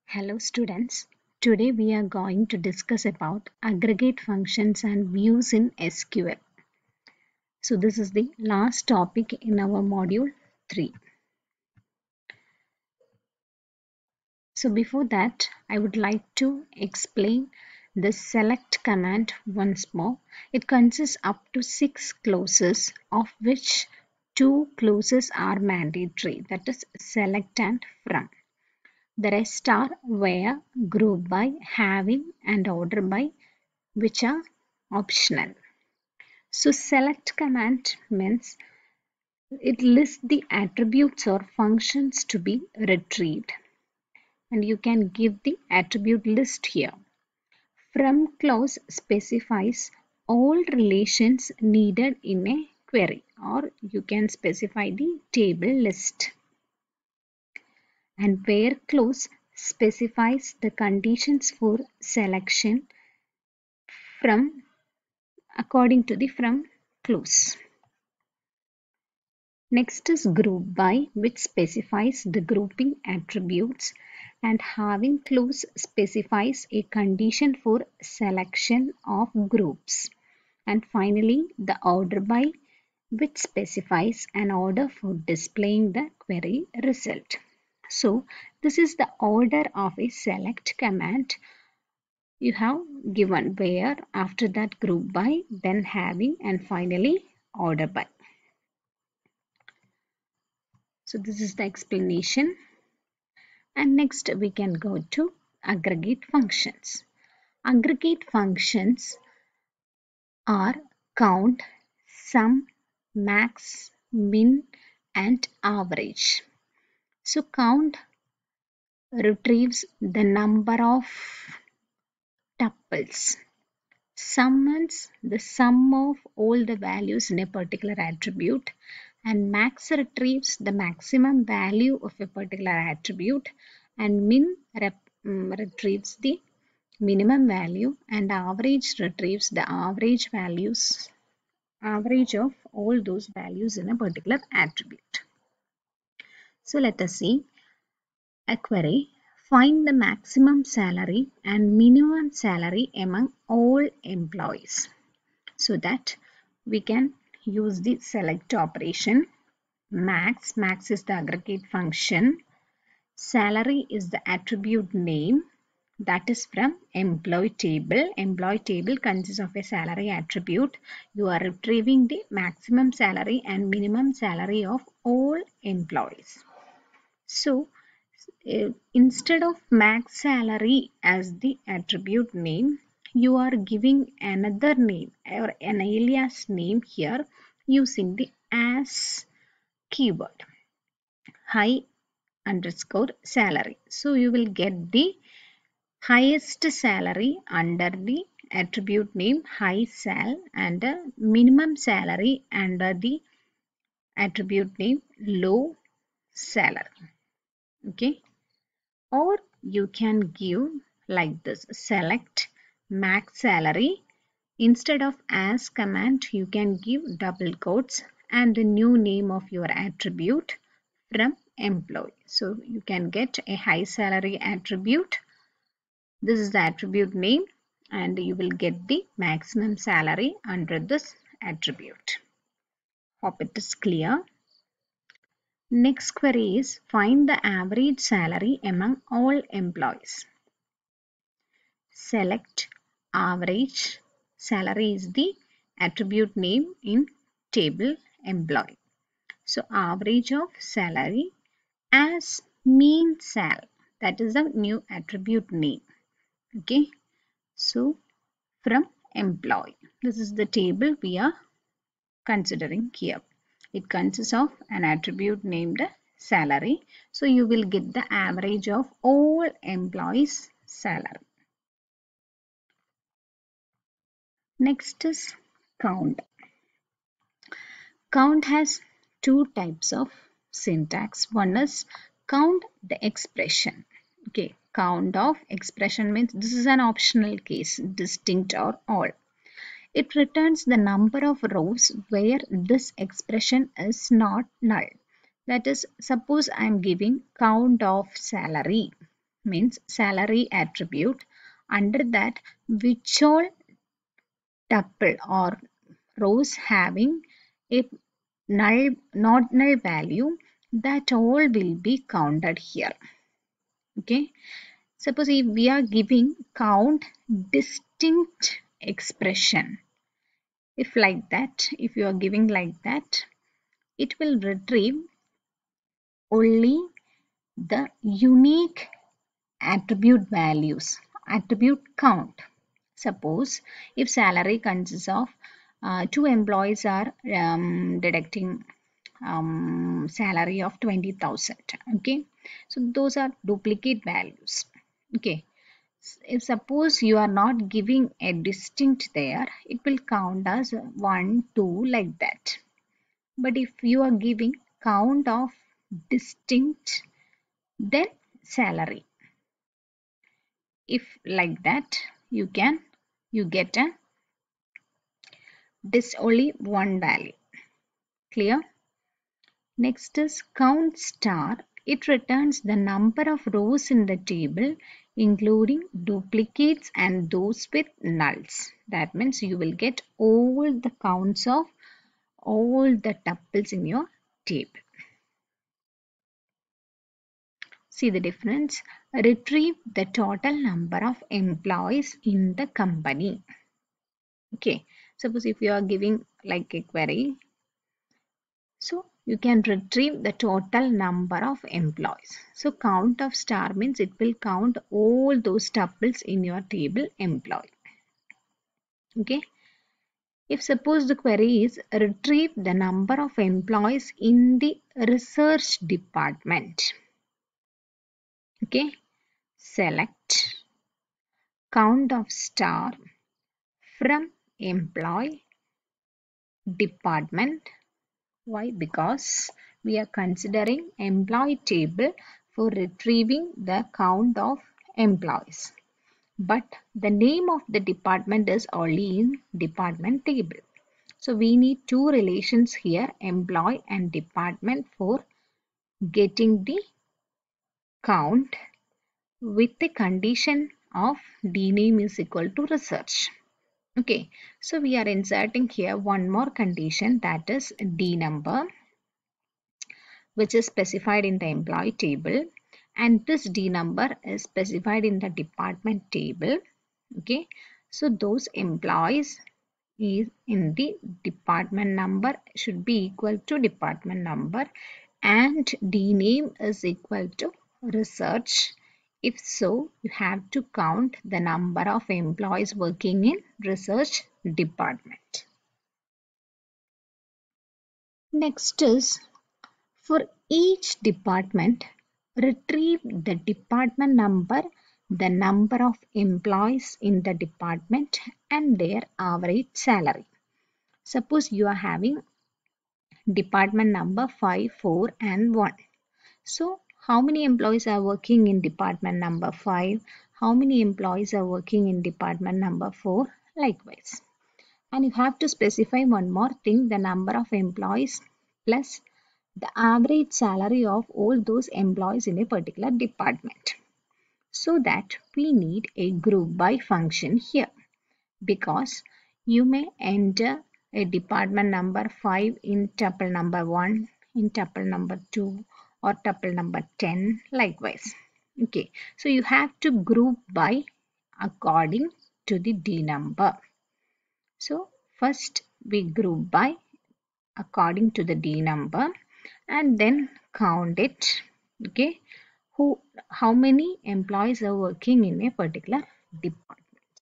Hello students. Today we are going to discuss about aggregate functions and views in SQL. So this is the last topic in our module 3. So before that, I would like to explain the select command once more. It consists up to 6 clauses, of which 2 clauses are mandatory, that is select and from. The rest are where, group by, having and order by, which are optional. So select command means it lists the attributes or functions to be retrieved. And you can give the attribute list here. From clause specifies all relations needed in a query, or you can specify the table list. And where clause specifies the conditions for selection from according to the from clause. Next is group by, which specifies the grouping attributes, and having clause specifies a condition for selection of groups. And finally, the order by, which specifies an order for displaying the query result. So this is the order of a select command. You have given where, after that group by, then having, and finally order by. So this is the explanation. And next we can go to aggregate functions. Aggregate functions are count, sum, max, min, and average. So count retrieves the number of tuples. Sum means the sum of all the values in a particular attribute, and max retrieves the maximum value of a particular attribute, and min retrieves the minimum value, and average retrieves the average of all those values in a particular attribute. So let us see a query. Find the maximum salary and minimum salary among all employees. So that we can use the select operation. Max is the aggregate function. Salary is the attribute name, that is from employee table. Employee table consists of a salary attribute. You are retrieving the maximum salary and minimum salary of all employees. So instead of max salary as the attribute name, you are giving another name or an alias name here using the as keyword, high underscore salary. So you will get the highest salary under the attribute name high sal, and minimum salary under the attribute name low salary. Okay. Or you can give like this: select max salary. Instead of as command, you can give double quotes and the new name of your attribute from employee. So you can get a high salary attribute. This is the attribute name, and you will get the maximum salary under this attribute. Hope it is clear. Next query is find the average salary among all employees. Select average salary is the attribute name in table employee. So average of salary as mean sal, that is a new attribute name. Okay, so from employee, this is the table we are considering here. It consists of an attribute named salary. So you will get the average of all employees' salary. Next is count. Count has two types of syntax. One is count the expression. Okay, count of expression means this is an optional case, distinct or all. It returns the number of rows where this expression is not null. That is, suppose I am giving count of salary. means salary attribute. Under that, which all tuple or rows having a null, not null value, that all will be counted here. Okay. Suppose if we are giving count distinct expression, if like that, if you are giving like that, it will retrieve only the unique attribute values, attribute count. Suppose if salary consists of two employees are deducting salary of 20,000. Okay, so those are duplicate values. Okay, if suppose you are not giving a distinct there, it will count as 1, 2 like that. But if you are giving count of distinct, then salary. If like that, you get a this only one value. Clear? Next is count star. It returns the number of rows in the table, including duplicates and those with nulls. That means you will get all the counts of all the tuples in your table. See the difference? Retrieve the total number of employees in the company. Okay, suppose if you are giving like a query, so you can retrieve the total number of employees. So count of star means it will count all those tuples in your table employee. Okay. If suppose the query is retrieve the number of employees in the research department. Okay. Select count of star from employee department. Why? Because we are considering employee table for retrieving the count of employees. But the name of the department is only in department table. So we need two relations here, employee and department, for getting the count with the condition of dname is equal to research. Okay, so we are inserting here one more condition, that is D number, which is specified in the employee table, and this D number is specified in the department table. Okay, so those employees is in the department number should be equal to department number, and D name is equal to research. If so, you have to count the number of employees working in research department. Next is, for each department, retrieve the department number, the number of employees in the department, and their average salary. Suppose you are having department number 5, 4 and 1. So how many employees are working in department number 5? How many employees are working in department number 4? Likewise. And you have to specify one more thing, the number of employees plus the average salary of all those employees in a particular department. So that we need a group by function here, because you may enter a department number 5 in tuple number 1, in tuple number 2 or tuple number 10 likewise. Okay, so you have to group by according to the D number. So first we group by according to the D number and then count it. Okay, how many employees are working in a particular department.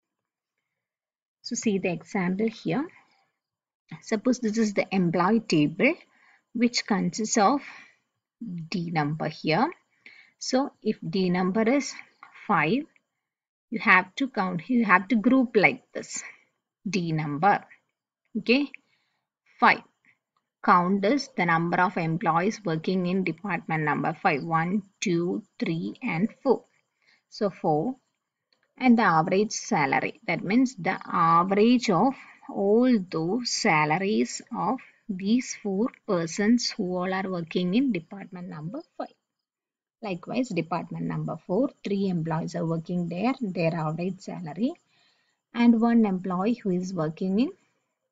So see the example here. Suppose this is the employee table which consists of D number here. So if D number is 5, you have to count, you have to group like this. D number, okay, 5. Count is the number of employees working in department number 5. 1, 2, 3 and 4. So 4. And the average salary, that means the average of all those salaries of these 4 persons who all are working in department number 5. Likewise, department number 4, 3 employees are working there, their average salary, and 1 employee who is working in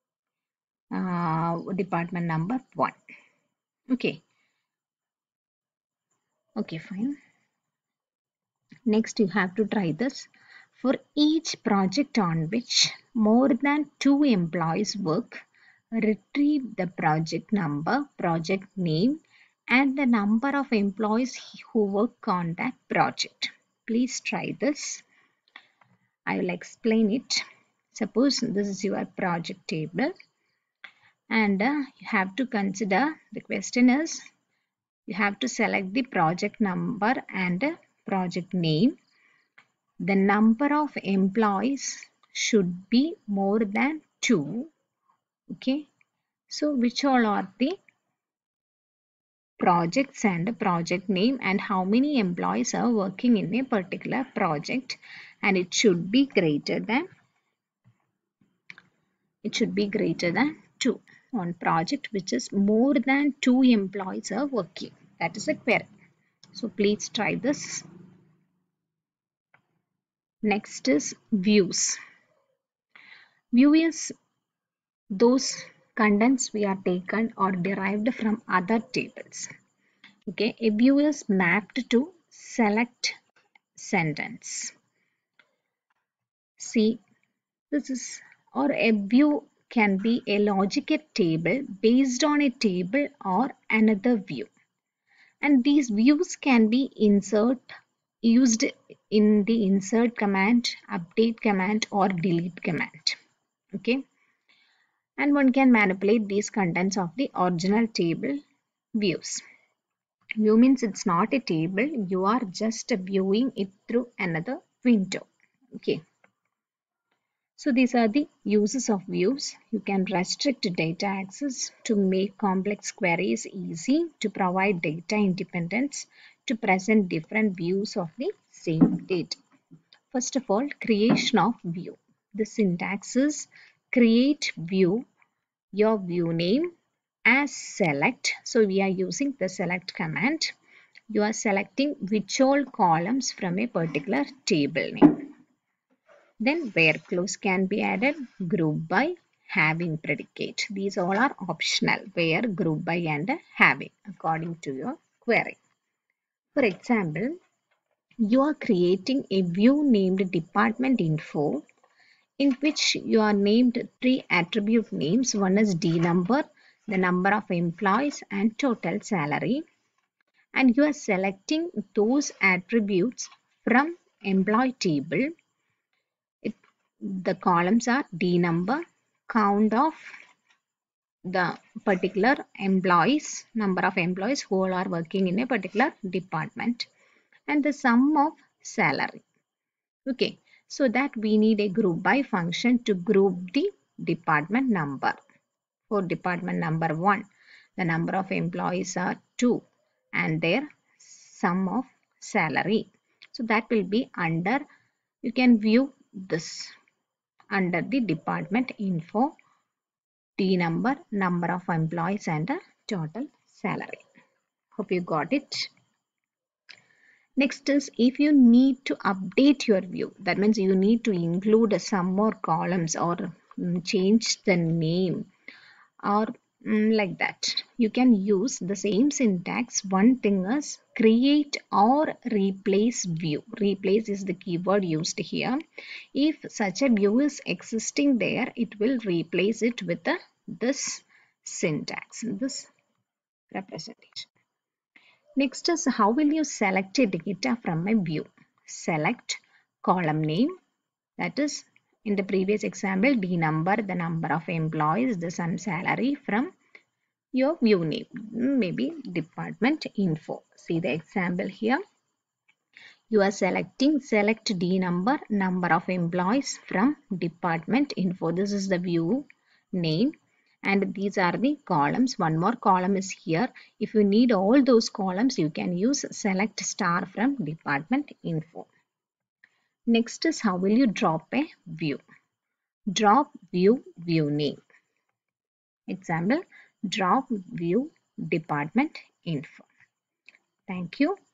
department number 1. Okay, fine. Next, you have to try this. For each project on which more than 2 employees work, retrieve the project number, project name, and the number of employees who work on that project. Please try this. I will explain it. Suppose this is your project table, and you have to consider, the question is, you have to select the project number and project name. The number of employees should be more than 2. Okay, so which all are the projects and project name, and how many employees are working in a particular project, and it should be greater than 2 on project which is more than 2 employees are working. That is a query. So please try this. Next is views. View is those contents we are taken or derived from other tables. Okay, a view is mapped to select sentence. See, this is, or a view can be a logical table based on a table or another view. And these views can be used in the insert command, update command, or delete command. Okay, and one can manipulate these contents of the original table views. View means it's not a table, you are just viewing it through another window. Okay, so these are the uses of views. You can restrict data access to make complex queries easy, to provide data independence, to present different views of the same data. First of all, creation of view. The syntax is create view, your view name as select. So we are using the select command. You are selecting which all columns from a particular table name. Then where clause can be added, group by, having predicate. These all are optional, where, group by, and having according to your query. For example, you are creating a view named department info, in which you are named 3 attribute names. One is D number, the number of employees, and total salary. And you are selecting those attributes from employee table. The columns are D number, count of the particular employees, number of employees who all are working in a particular department, and the sum of salary. Okay, so that we need a group by function to group the department number. For department number 1, the number of employees are 2 and their sum of salary. So that will be under, you can view this under the department info, D number, number of employees, and total salary. Hope you got it. Next is, if you need to update your view, that means you need to include some more columns or change the name or like that. You can use the same syntax. One thing is create or replace view. Replace is the keyword used here. If such a view is existing there, it will replace it with this syntax, this representation. Next is, how will you select a data from a view? Select column name, that is in the previous example D number, the number of employees, the sum salary, from your view name, maybe department info. See the example here. You are selecting select D number, number of employees from department info. This is the view name. And these are the columns. One more column is here. If you need all those columns, you can use select star from department info. Next is, how will you drop a view? Drop view name. Example, drop view department info. Thank you.